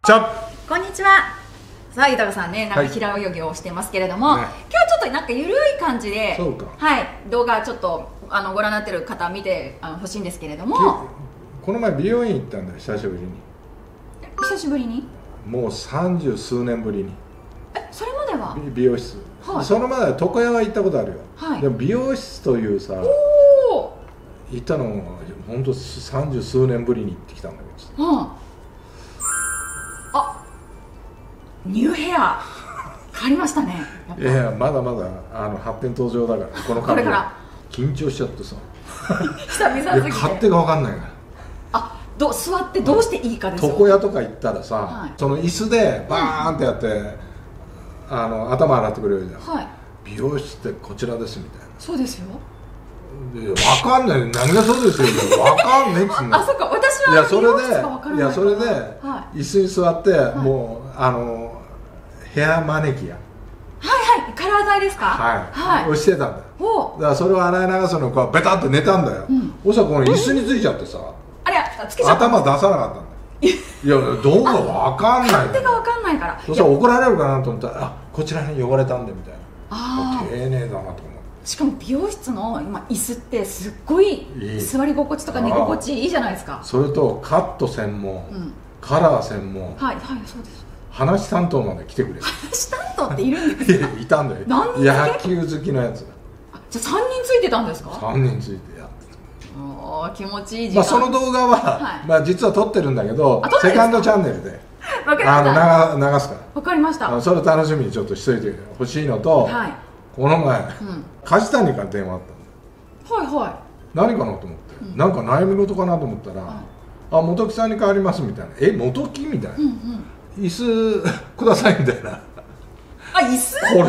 ちゃこんにちは。さあ豊さんね、なんか平泳ぎをしてますけれども、今日はちょっとなんかゆるい感じで、はい、動画ちょっとご覧になってる方見てほしいんですけれども、 この前美容院行ったんだよ、久しぶりに。 久しぶりに？ もう30数年ぶりに。 それまでは美容室、はい、そのまで床屋は行ったことあるよ、はい、でも美容室というさ、行ったのも本当30数年ぶりに行ってきたんだけど、 ニューヘア変わりましたね。 いやまだまだ発展途上だからこの髪が緊張しちゃってさ久々すぎて勝手が分かんないから、 座ってどうしていいかですよ。 床屋とか行ったらさ、はい、その椅子でバーンってやって、頭洗ってくれるじゃん、はい、美容室ってこちらですみたいな。 そうですよ。 で分かんない、何がそうですよ分かんないっつうんだ。 そっか、私は美容室が分からないから。 それで椅子に座って、はい、もうヘアマネキア、 はいはい、カラー剤ですか、 はい、をしてたんだよ。だからそれを洗い流すのをベタッと寝たんだよ。そしたらこの椅子についちゃってさ、頭出さなかったんだよ。いや、どうかわかんない、 勝手がわかんないから。 そしたら怒られるかなと思ったら、こちらに汚れたんでみたいな。丁寧だなと思って。 しかも美容室の今椅子ってすっごい座り心地とか寝心地いいじゃないですか。それとカット専門、カラー専門、 はいはい、そうです。 話担当まで来てくれる。 話担当っているんですか？ いたんだよ。野球好きのやつ。 じゃあ3人ついてたんですか ？3人ついてやってた。気持ちいい時間。 その動画は実は撮ってるんだけど、セカンドチャンネルで流すから。 わかりました。 それ楽しみにちょっとしといてほしいのと、この前梶谷から電話あったんだ。 はいはい。 何かなと思って、なんか悩み事かなと思ったら、本木さんに変わりますみたいな。本木みたいな、椅子くださいみたいな。 椅子こ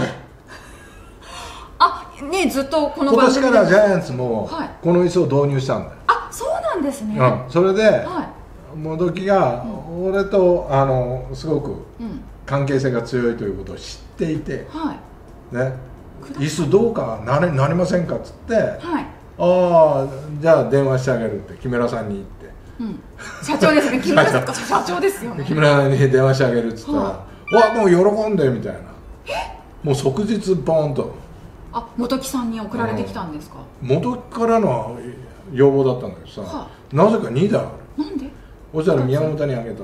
れね、ずっとこの今年からジャイアンツもこの椅子を導入したんだよ。 そうなんですね。 それで本木が俺とすごく関係性が強いということを知っていて、ね、椅子どうかなりませんかっつって、じゃあ電話してあげるって木村さんに言って、 社長ですね。木村さん社長ですよね。 木村さんに電話してあげるっつったら、もう喜んでみたいな。もう即日ボーンと本木さんに送られてきたんですか？ 本木からの要望だったんだけどさ、なぜか2台ある。 なんで？ そしたら宮本にあげた。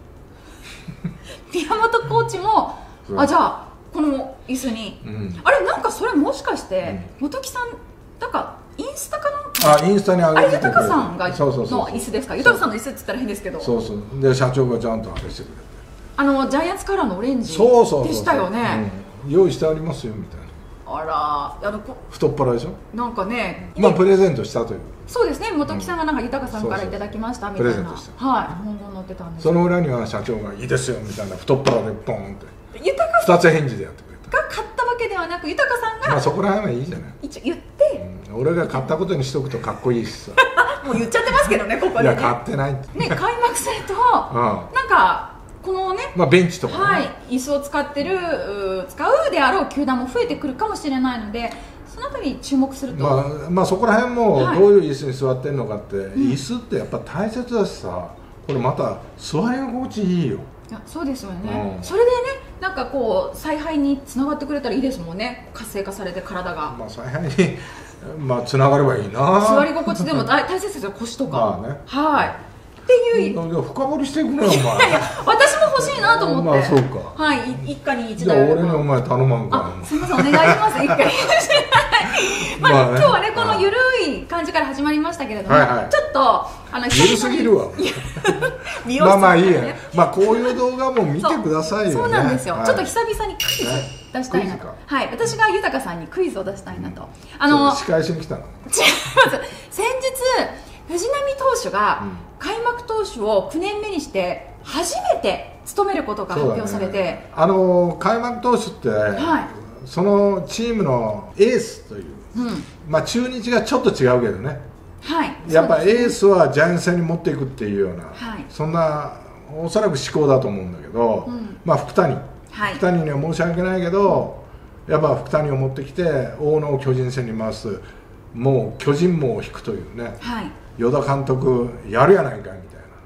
宮本コーチもじゃあこの椅子に、なんかそれもしかして本木さんなんかインスタかなんか、 インスタにあげてくれた。 豊さんがの椅子ですか？豊さんの椅子って言ったら変ですけど、 そうで社長がちゃんとあれしてくれて、 ジャイアンツカラーのオレンジでしたよね。 用意してありますよみたいな。太っ腹でしょ。なんかね、 プレゼントしたという。 そうですね、本木さんがなんか豊さんからいただきましたみたいなプレゼントした。文言載ってたんです。 その裏には社長がいいですよみたいな太っ腹でポンって2つ返事でやってくれた。 が買ったわけではなく豊さんがそこら辺はいいじゃない。 一応言って、 俺が買ったことにしとくとかっこいいしさ。 もう言っちゃってますけどね、ここでね。 いや買ってないってね、開幕するとなんかこのね、 ベンチとかね、 椅子を使うであろう球団も増えてくるかもしれないので、そのあたり注目すると、 そこら辺もどういう椅子に座ってるのかって、椅子ってやっぱ大切だしさ、これまた座り心地いいよ。 そうですよね。それでね、なんかこう采配につながってくれたらいいですもんね。活性化されて体が采配につながればいいな。 座り心地でも大切ですよ、腰とか。っていう深掘りしていくねお前。 私も欲しいなと思って。 そうか。 一家に一台。 俺にお前頼まんか。 すみません、お願いします。一家に。今日はね、このゆるい感じから始まりましたけれども、ちょっとゆるすぎるわ。いいや。こういう動画も見てくださいよね。 そうなんですよ。ちょっと久々にクイズ出したいなと。私が豊さんにクイズを出したいなと。 仕返しに来たの？違います。先日藤浪投手が開幕投手を9年目にして初めて務めることが発表されて、 開幕投手って、そのチームのエースという、中日がちょっと違うけどね、やっぱエースはジャイアンツ戦に持っていくっていうような、そんなおそらく思考だと思うんだけど、福谷には申し訳ないけど、やっぱ福谷を持ってきて大野を巨人戦に回す、もう巨人網を引くというね、与田監督やるやないかみたいな。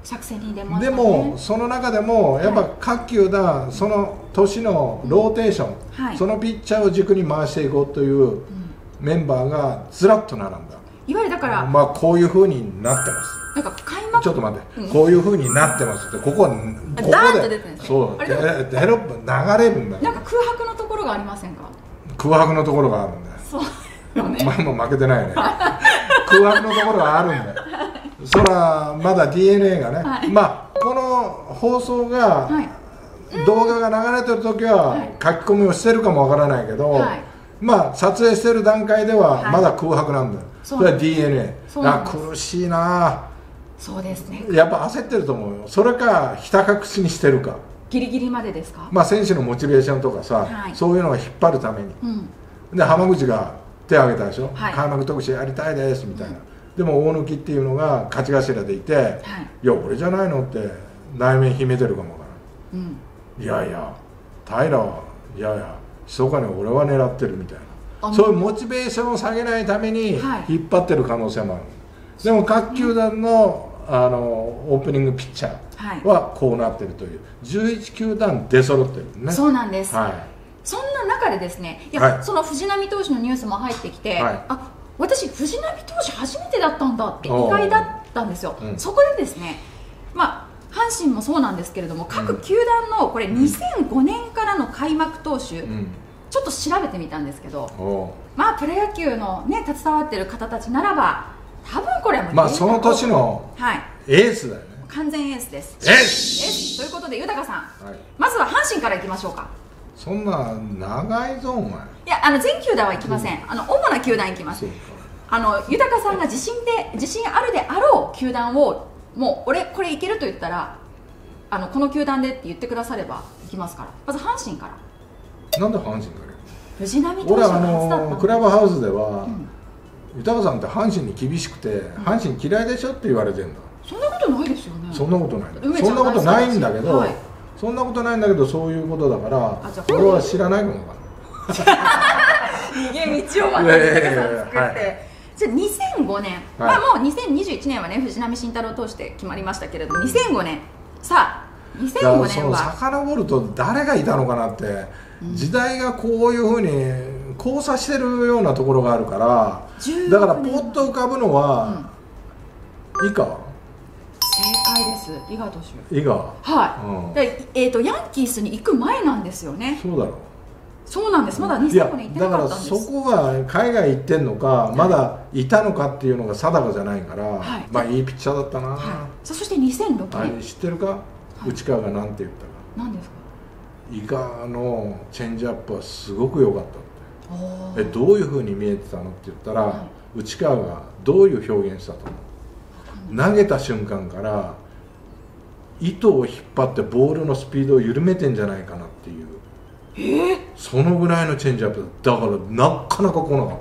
作戦に出ましたね。でもその中でもやっぱ各球団その年のローテーション、そのピッチャーを軸に回していこうというメンバーがずらっと並んだ。 いわゆるだからまあこういう風になってます。 なんか開幕ちょっと待って、こういう風になってますって、ここでそうテロップ流れるんだよ。 なんか空白のところがありませんか？ 空白のところがあるんだよ。 そうよね。 前も負けてないね。空白のところがあるんだよ。そらまだ DNA がね、まあこの放送が、動画が流れてる時は書き込みをしてるかもわからないけど、まあ撮影してる段階ではまだ空白なんだよ。それは DNA。苦しいな。 そうですね。 やっぱ焦ってると思うよ。それかひた隠しにしてるか。 ギリギリまでですか？ まあ選手のモチベーションとかさ、そういうのを引っ張るために。で浜口が手を挙げたでしょ。開幕特集やりたいですみたいな。でも大貫っていうのが勝ち頭でいて、いや俺じゃないのって内面秘めてるかもわからん。いやいや平はいやいや密かに俺は狙ってるみたいな、そういうモチベーションを下げないために引っ張ってる可能性もある。でも各球団のオープニングピッチャーはこうなってるという11球団出揃ってるね。 そうなんです。そんな中でですね、いや、その藤浪投手のニュースも入ってきて、あ、私藤浪投手初めてだったんだって意外だったんですよ。そこでですね、まあ阪神もそうなんですけれども、各球団のこれ2005年からの開幕投手、ちょっと調べてみたんですけど、まあプロ野球のね携わっている方たちならば多分これはまあその年のエースだよね。 完全エースです。 エースということで豊さん、まずは阪神からいきましょうか。 そんな長いぞお前。いや全球団は行きません。主な球団行きます。豊さんが自信あるであろう球団をもう俺これいけると言ったらこの球団でって言ってくだされば行きますから。まず阪神から。 なんで阪神から？ 藤浪投手が初だった。 クラブハウスでは、豊さんって阪神に厳しくて、阪神嫌いでしょって言われてるんだ。 そんなことないですよね。 そんなことない。そんなことないんだけど、そんなことないんだけどそういうことだから俺は知らないのかな。 逃げ道をまた作って。じゃあ2005年、まあもう2021年はね藤浪晋太郎投手で決まりましたけれども、2005年さあ2005年は遡ると誰がいたのかなって、時代がこういうふうに交差してるようなところがあるから、だからポッと浮かぶのは井川。 正解です。井川投手。 井川。 はい。ヤンキースに行く前なんですよね。 そうだろう。 そうなんです。まだ2005年行ってなかったんです。 だからそこが海外行ってんのか、まだいたのかっていうのが定かじゃないから、まあいいピッチャーだったな。 そして2006年。 知ってるか？内川がなんて言ったか。 何ですか？ 井川のチェンジアップはすごく良かったって。どういうふうに見えてたのって言ったら、内川がどういう表現したと思う？投げた瞬間から糸を引っ張ってボールのスピードを緩めてんじゃないかなっていう、そのぐらいのチェンジアップだからなかなか来なかった。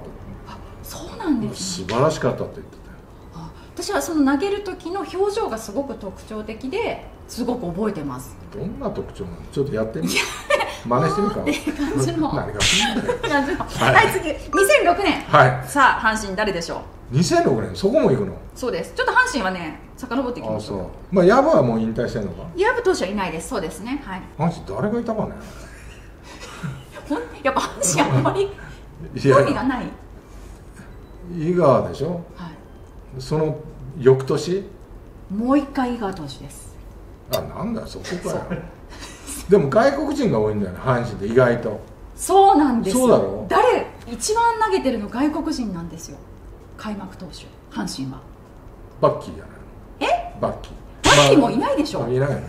そうなんですね。素晴らしかったって言ってたよ。私はその投げる時の表情がすごく特徴的ですごく覚えてます。 どんな特徴なの？ちょっとやってみて真似してみるか。 っていう感じの何がはい次2006年。さあ阪神誰でしょう ？2006年そこも行くの？ そうです。ちょっと阪神はね遡ってきましょう。 まあ薮はもう引退してんのか？ 薮投手はいないです。そうですね。はい。 阪神誰がいたかね。 やっぱ阪神あんまり興味がない。 井川でしょ。その翌年もう一回井川投手です。 なんだよそこかよ。でも外国人が多いんだよね阪神って意外と。 そうなんですよ。 そうだろう。 一番投げてるの外国人なんですよ。開幕投手阪神はバッキーじゃないの？バッキーもいないでしょ。 いないよね。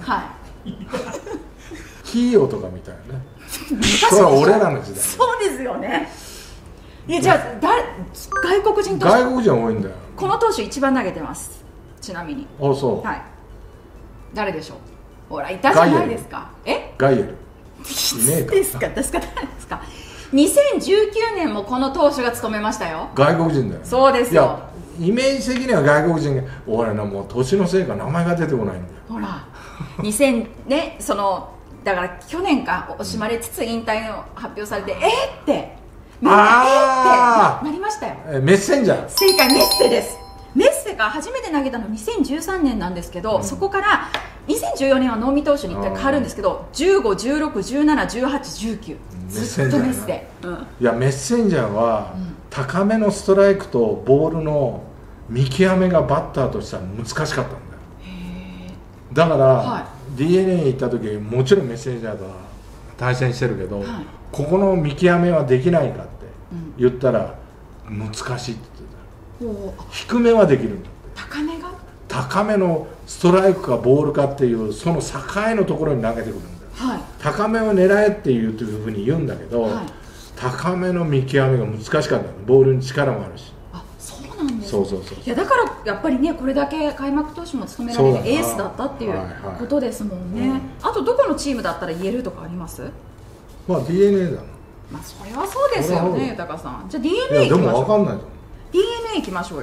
キーヨとかみたいなね。それは俺らの時代。 そうですよね。じゃあ外国人投手。 外国人多いんだよ。 この投手一番投げてます。ちなみに。 そう。 誰でしょう。ほらいたじゃないですか。 ガイエル。 いねえか。ですか。誰ですか。2019年もこの投手が務めましたよ。 外国人だよ。 そうですよ。 イメージ的には外国人が俺のもう年のせいか名前が出てこないんだよ。 ほら2000ねだから去年か惜しまれつつ引退を発表されてってみんなってなりましたよ。 メッセンジャー。 正解メッセです。メッセが初めて投げたの2013年なんですけど、そこから2014年は能見投手に1回変わるんですけど、15、16、17、18、19ずっとメスで、 いやメッセンジャーは高めのストライクとボールの見極めがバッターとしては難しかったんだよ。だから、DNA に行った時もちろんメッセンジャーとは対戦してるけど、ここの見極めはできないかって言ったら難しいって言ってた。低めはできるんだって。高めのストライクかボールかっていうその境のところに投げてくるんだよ。高めを狙えっていうふうに言うんだけど、高めの見極めが難しかった。ボールに力もあるし。 そうなんですね。いやだからやっぱりね、これだけ開幕投手も務められるエースだったっていうことですもんね。あとどこのチームだったら言えるとかあります？ まあ DNA だな。 まあそれはそうですよね、豊さん。じゃあ DNA いきましょう。 でも分かんないぞ。 DNA いきましょうよ。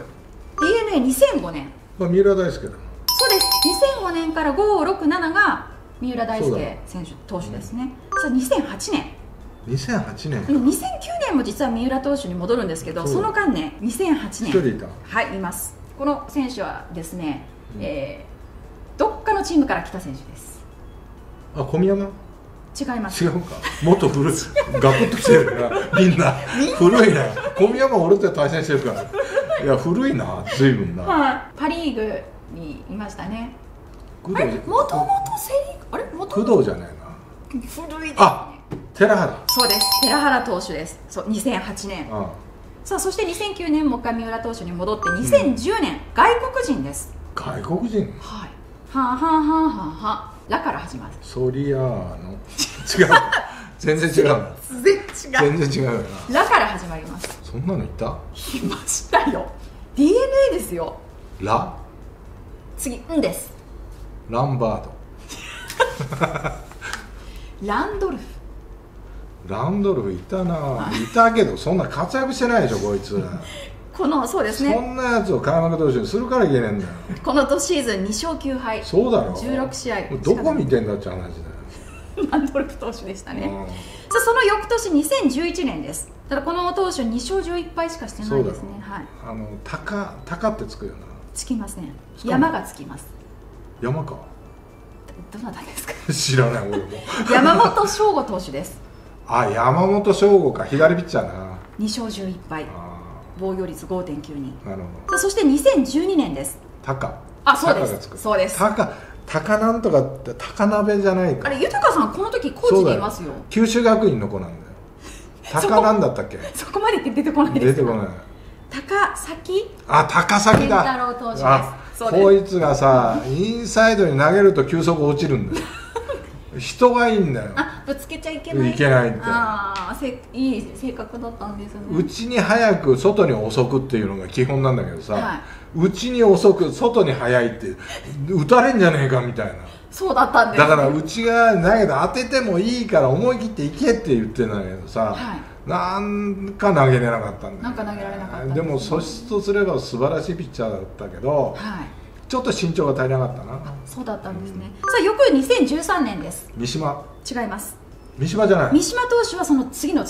DNA2005 年、 まあ三浦大輔だな。 そうです。2005年から5、6、7が三浦大輔選手投手ですね。さあ2008年、 2008年、 2009年も実は三浦投手に戻るんですけど、その間ね、2008年、 一人いた。 はい、います。この選手はですね、どっかのチームから来た選手です。 あ、小宮山？ 違います。 違うか。もっと古い。ガクッとしてるな。みんな古いな。小宮山俺と対戦してるから。いや古いな。随分な。 パリーグにいましたね。 もともとセ・リーグ、あれ、 工藤じゃないな。 古いですね。 あ、寺原。 そうです。寺原投手です。そう、2008年。さあ、そして2009年もう一回三浦投手に戻って2010年、外国人です。 外国人？ はい。はあはあはあはあはあ。ラから始まる。 ソリアーノ。違う。全然違う。全然違うよな。ラから始まります。 そんなのいた？ いましたよ。DNA ですよ。 ラ？ 次、んです。 ランバード。 ランドルフ。 ランドルフいたな。いたけどそんな活躍してないでしょこいつ。 そうですね。 そんなやつを開幕投手にするからいけないんだよ。 このシーズン2勝9敗。 そうだろ。 16試合。 どこ見てんだって話だよ。 ランドルフ投手でしたね。さあその翌年2011年です。ただこの投手2勝11敗しかしてないですね。はい。 鷹ってつくよな。 つきません。山がつきます。 山か。 どなたですか？ 知らない俺も。山本翔吾投手です。 あ、山本翔吾か。左ピッチャーな。 2勝11敗。防御率 5.92。 なるほど。そして2012年です。 鷹。 あ、そうです。そうです。 鷹なんとかって鷹鍋じゃないか。 あれ、豊さんこの時コーチでいますよ。 九州学院の子なんだよ。鷹なんだったっけ？そこまで出てこないです。 出てこない。 高崎？ あ、高崎だ。 健太郎投手です。 こいつがさ、インサイドに投げると球速落ちるんだよ。人がいいんだよ。 ぶつけちゃいけない。 いけないって。 いい性格だったんですね。 うちに早く外に遅くっていうのが基本なんだけどさ、うちに遅く外に早いって打たれんじゃねえかみたいな。 そうだったんです。 だからうちが投げて当ててもいいから思い切っていけって言ってんだけどさ、なんか投げれなかったんだよ。 なんか投げられなかった。 でも素質とすれば素晴らしいピッチャーだったけど、ちょっと身長が足りなかったな。 そうだったんですね。さあ翌2013年です。 三島。 違います。 三島じゃない。 三島投手はその次の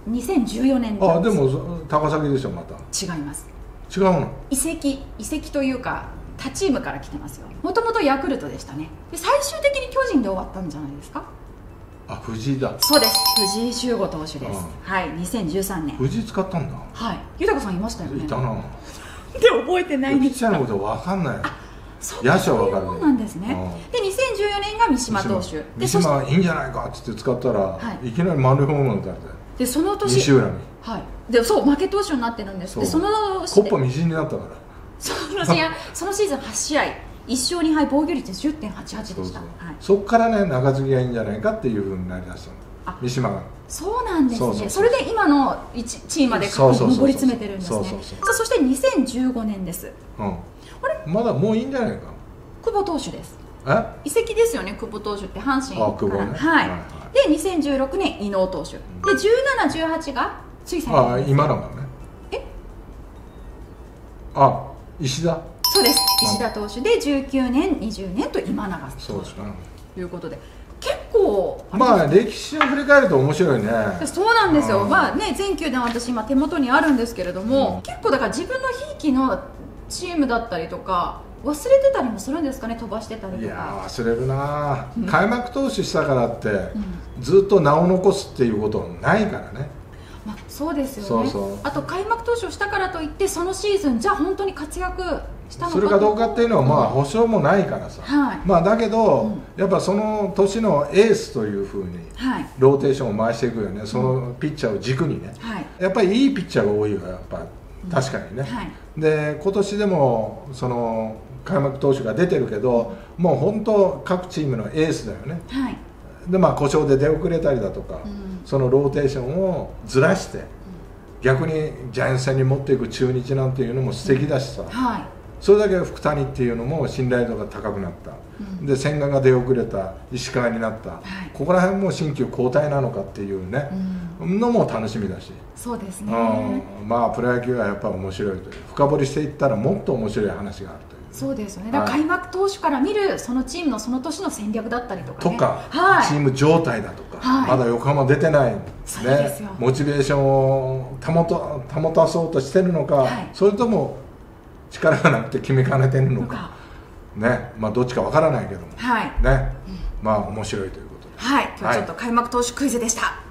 2014年です。 あ、でも高崎でしょまた。 違います。 違うの？ 移籍というか他チームから来てますよ。もともとヤクルトでしたね。で最終的に巨人で終わったんじゃないですか？ あ、藤井だ。 そうです。藤井秀吾投手です。はい、2013年。 藤井使ったんだ。 はい。豊さんいましたよね。 いたな。 で覚えてないんですか？ ピッチャーのこと分かんない。 野手は分かるね。そうなんですね。で2014年が三島投手。 三島いいんじゃないかっつって使ったら、いきなり満塁ホームラン打たれて。 でその年。 西浦に。 はい。でそう負け投手になってるんです。でそのコッパみじんになったから。 そのシーズン8試合。1勝2敗防御率 10.88 でした。 そこからね中継ぎがいいんじゃないかっていうふうになりだしたの。三島が。 そうなんですね。それで今のチームまで上り詰めてるんですね。さあそして2015年です。 あれまだもういいんじゃないか。 久保投手です。移籍ですよね。久保投手って阪神から。はい。で2016年伊能投手。で17、18がつい最近。 あ、今のがね。あ、石田。 そうです。石田投手で19年、20年と今永投手ということで。結構まあ歴史を振り返ると面白いね。 そうなんですよ。まあね、全球団私今手元にあるんですけれども、結構だから自分のひいきのチームだったりとか忘れてたりもするんですかね、飛ばしてたりとか。 いや忘れるな、開幕投手したからって、ずっと名を残すっていうことないからね。 まあ、そうですよね。あと開幕投手をしたからといってそのシーズンじゃあ本当に活躍したのかそれかどうかっていうのはまあ保証もないからさ、まあだけど、やっぱその年のエースというふうにローテーションを回していくよね、そのピッチャーを軸にね、やっぱりいいピッチャーが多いよ、やっぱ確かにね。で今年でもその開幕投手が出てるけど、もう本当各チームのエースだよね。でまあ故障で出遅れたりだとか、そのローテーションをずらして、逆にジャイアンツ戦に持っていく中日なんていうのも素敵だしさ、それだけ福谷っていうのも信頼度が高くなった、で千賀が出遅れた、石川になった、ここら辺も新旧交代なのかっていうね、のも楽しみだし。 そうですね、 まあプロ野球はやっぱり面白いという、深掘りしていったらもっと面白い話があるという。 そうですよね。だから開幕投手から見るそのチームのその年の戦略だったりとかね、 チーム状態だとか、まだ横浜出てない、モチベーションを保たそうとしてるのか、それとも力がなくて決めかねてるのかね、まあどっちかわからないけども、ね、まあ面白いということで、 今日はちょっと開幕投手クイズでした。